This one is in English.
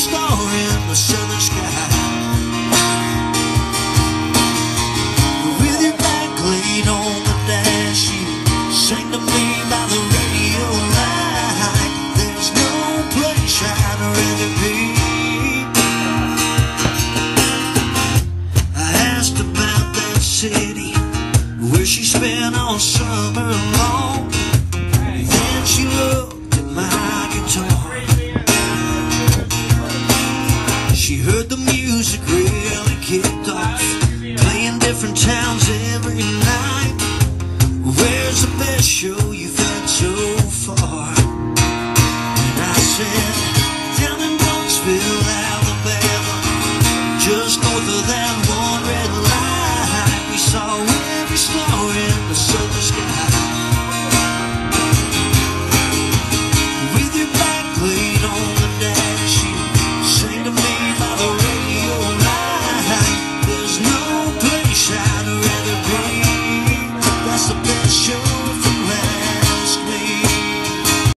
star in the southern sky. With your back laid on the dash, you sang to me by the radio light. There's no place I'd rather be.